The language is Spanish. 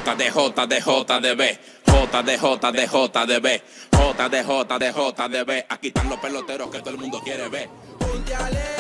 J de J de J de B, J de J de J de B, J de J de J de B. Aquí están los peloteros que todo el mundo quiere ver. Ponte alegre.